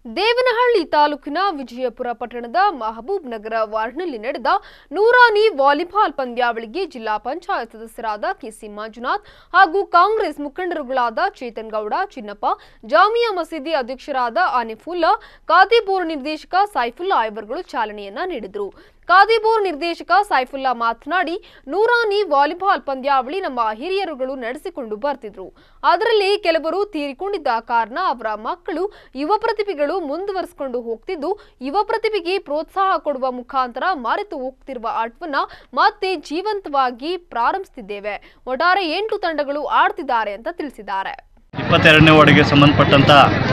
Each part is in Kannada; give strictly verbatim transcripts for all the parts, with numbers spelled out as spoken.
ದೇವನಹಳ್ಳಿ ತಾಲೂಕಿನ ವಿಜಯಪುರ ಪಟ್ಟಣದ ಮಹಬೂಬ್ ನಗರ ವಾರ್ಡ್ನಲ್ಲಿ ನಡೆದ ನೂರಾನಿ ವಾಲಿಬಾಲ್ ಪಂದ್ಯಾವಳಿಗೆ ಜಿಲ್ಲಾ ಪಂಚಾಯತ್ ಸದಸ್ಯರಾದ ಕೆಸಿ ಮಂಜುನಾಥ್ ಹಾಗೂ ಕಾಂಗ್ರೆಸ್ ಮುಖಂಡರುಗಳಾದ ಚೇತನ್ ಗೌಡ ಚಿನ್ನಪ್ಪ, ಜಾಮಿಯಾ ಮಸೀದಿ ಅಧ್ಯಕ್ಷರಾದ ಆನಿಫುಲ್ಲಾ, ಕಾದಿಬೋರ್ ನಿರ್ದೇಶಕ ಸೈಫುಲ್ಲಾ ಇವರುಗಳು ಚಾಲನೆಯನ್ನ ನೀಡಿದರು. ಕಾದಿಬೋರ್ ನಿರ್ದೇಶಕ ಸೈಫುಲ್ಲಾ ಮಾತನಾಡಿ, ನೂರಾನಿ ವಾಲಿಬಾಲ್ ಪಂದ್ಯಾವಳಿ ನಮ್ಮ ಹಿರಿಯರುಗಳು ನಡೆಸಿಕೊಂಡು ಬರ್ತಿದ್ರು. ಅದರಲ್ಲಿ ಕೆಲವರು ತೀರಿಕೊಂಡಿದ್ದ ಕಾರಣ ಅವರ ಮಕ್ಕಳು ಯುವ ಪ್ರತಿಭೆಗಳು ಮುಂದುವರಿಸಿಕೊಂಡು ಹೋಗ್ತಿದ್ದು, ಯುವ ಪ್ರತಿಭೆಗೆ ಪ್ರೋತ್ಸಾಹ ಕೊಡುವ ಮುಖಾಂತರ ಮರೆತು ಹೋಗ್ತಿರುವ ಆಟವನ್ನ ಮತ್ತೆ ಜೀವಂತವಾಗಿ ಪ್ರಾರಂಭಿಸುತ್ತಿದ್ದೇವೆ. ಒಟ್ಟಾರೆ ಎಂಟು ತಂಡಗಳು ಆಡ್ತಿದ್ದಾರೆ ಅಂತ ತಿಳಿಸಿದ್ದಾರೆ. ಇಪ್ಪತ್ತೆರಡನೇ ವಾರ್ಡ್ಗೆ ಸಂಬಂಧಪಟ್ಟಂತ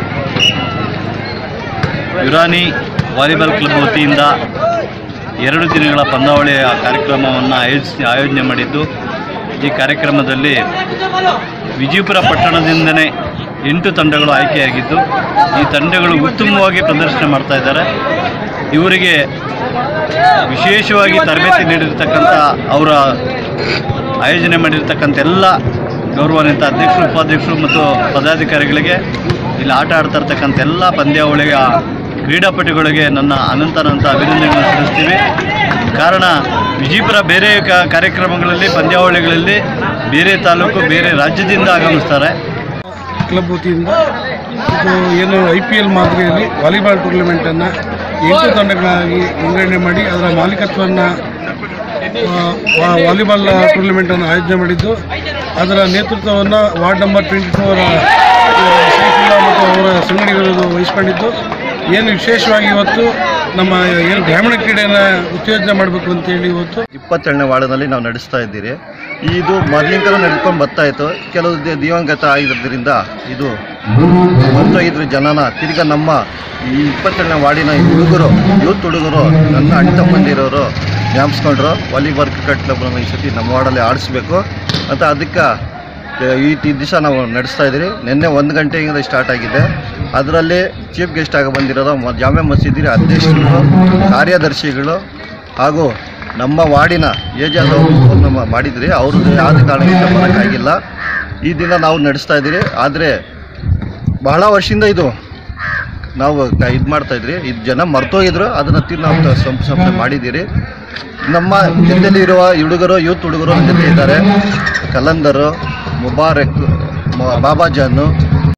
ಯುರಾನಿ ವಾಲಿಬಾಲ್ ಕ್ಲಬ್ ವತಿಯಿಂದ ಎರಡು ದಿನಗಳ ಪಂದ್ಯಾವಳಿಯ ಕಾರ್ಯಕ್ರಮವನ್ನು ಆಯೋಜಿಸಿ ಆಯೋಜನೆ ಮಾಡಿದ್ದು, ಈ ಕಾರ್ಯಕ್ರಮದಲ್ಲಿ ವಿಜಯಪುರ ಪಟ್ಟಣದಿಂದನೇ ಎಂಟು ತಂಡಗಳು ಆಯ್ಕೆಯಾಗಿದ್ದು, ಈ ತಂಡಗಳು ಉತ್ತಮವಾಗಿ ಪ್ರದರ್ಶನ ಮಾಡ್ತಾ ಇದ್ದಾರೆ. ಇವರಿಗೆ ವಿಶೇಷವಾಗಿ ತರಬೇತಿ ನೀಡಿರ್ತಕ್ಕಂಥ ಅವರ ಆಯೋಜನೆ ಮಾಡಿರ್ತಕ್ಕಂಥ ಎಲ್ಲ ಗೌರವಾನ್ವಿತ ಅಧ್ಯಕ್ಷರು, ಉಪಾಧ್ಯಕ್ಷರು ಮತ್ತು ಪದಾಧಿಕಾರಿಗಳಿಗೆ, ಇಲ್ಲಿ ಆಟ ಆಡ್ತಾ ಇರ್ತಕ್ಕಂಥ ಎಲ್ಲ ಪಂದ್ಯಾವಳಿಯ ಕ್ರೀಡಾಪಟುಗಳಿಗೆ ನನ್ನ ಅನಂತನಂತ ಅಭಿನಂದನೆಗಳನ್ನು ಸಲ್ಲಿಸ್ತೀವಿ. ಕಾರಣ ವಿಜಯಪುರ ಬೇರೆ ಕಾರ್ಯಕ್ರಮಗಳಲ್ಲಿ ಪಂದ್ಯಾವಳಿಗಳಲ್ಲಿ ಬೇರೆ ತಾಲೂಕು ಬೇರೆ ರಾಜ್ಯದಿಂದ ಆಗಮಿಸ್ತಾರೆ. ಕ್ಲಬ್ ವತಿಯಿಂದ ಇದು ಏನು ಐ ಪಿ ಎಲ್ ಮಾದರಿಯಲ್ಲಿ ವಾಲಿಬಾಲ್ ಟೂರ್ನಮೆಂಟನ್ನು ಎಂಟು ತಂಡಗಳಾಗಿ ವಿಂಗಡಣೆ ಮಾಡಿ ಅದರ ಮಾಲೀಕತ್ವವನ್ನು ವಾಲಿಬಾಲ್ ಟೂರ್ನಮೆಂಟನ್ನು ಆಯೋಜನೆ ಮಾಡಿದ್ದು, ಅದರ ನೇತೃತ್ವವನ್ನು ward number twenty four Saifullah ಮತ್ತು ಅವರ ಸಂಘಟನೆಗಳು ವಹಿಸಿಕೊಂಡಿದ್ದು, ಏನು ವಿಶೇಷವಾಗಿ ಇವತ್ತು ನಮ್ಮ ಏನು ಗ್ರಾಮೀಣ ಕ್ರೀಡೆಯನ್ನು ಉತ್ತೇಜನ ಮಾಡಬೇಕು ಅಂತೇಳಿ ಇವತ್ತು ಇಪ್ಪತ್ತೆರಡನೇ ವಾರ್ಡ್ನಲ್ಲಿ ನಾವು ನಡೆಸ್ತಾ ಇದ್ದೀರಿ. ಇದು ಮೊದಲಿಂದಲೂ ನಡ್ಕೊಂಡು ಬರ್ತಾ ಇತ್ತು. ಕೆಲವು ದಿವಂಗತ ಆಗಿರೋದ್ರಿಂದ ಇದು ಹೊರತೊಯ್ದ್ರ ಜನನ ತಿರ್ಗಾ ನಮ್ಮ ಈ ಇಪ್ಪತ್ತೆರಡನೇ ವಾರ್ಡಿನ ಹುಡುಗರು ಯೂತ್ ಹುಡುಗರು ನನ್ನ ಅಣ್ಣ ತಮ್ಮಂದಿರೋರು ಜ್ಞಾಪಿಸ್ಕೊಂಡ್ರು ವಾಲಿಬಾಲ್ ಕ್ರಿಕೆಟ್ ಕ್ಲಬ್ನ ಈ ಸತಿ ನಮ್ಮ ವಾರ್ಡಲ್ಲಿ ಆಡಿಸ್ಬೇಕು ಅಂತ ಅದಕ್ಕೆ ಈ ದಿವಸ ನಾವು ನಡೆಸ್ತಾ ಇದ್ದೀರಿ. ನಿನ್ನೆ ಒಂದು ಗಂಟೆಯಿಂದ ಸ್ಟಾರ್ಟ್ ಆಗಿದೆ. ಅದರಲ್ಲಿ ಚೀಫ್ ಗೆಸ್ಟ್ ಆಗಿ ಬಂದಿರೋದು ಜಾಮಿಯಾ ಮಸೀದಿ ಅಧ್ಯಕ್ಷರು, ಕಾರ್ಯದರ್ಶಿಗಳು ಹಾಗೂ ನಮ್ಮ ವಾರ್ಡಿನ ಏಜೆಂಟ್ ಅವರು ನಮ್ಮ ಮಾಡಿದ್ರಿ. ಅವ್ರದ್ದು ಯಾವುದೇ ಕಾರಣದಿಂದ ಬರೋಕ್ಕಾಗಿಲ್ಲ. ಈ ದಿನ ನಾವು ನಡೆಸ್ತಾ ಇದ್ದೀರಿ. ಆದರೆ ಬಹಳ ವರ್ಷದಿಂದ ಇದು ನಾವು ಇದು ಮಾಡ್ತಾಯಿದ್ರಿ. ಇದು ಜನ ಮರ್ತೋಗಿದ್ರು, ಅದನ್ನು ತಿರ್ಗಿ ನಾವು ಸಂಸ್ಥೆ ಮಾಡಿದ್ದೀರಿ. ನಮ್ಮ ಜೊತೆಯಲ್ಲಿ ಇರುವ ಹುಡುಗರು ಯೂತ್ ಹುಡುಗರು ಜೊತೆ ಇದ್ದಾರೆ. ಕಲಂದರು, ಮುಬಾರಕ್, ಬಾಬಾಜಾನು,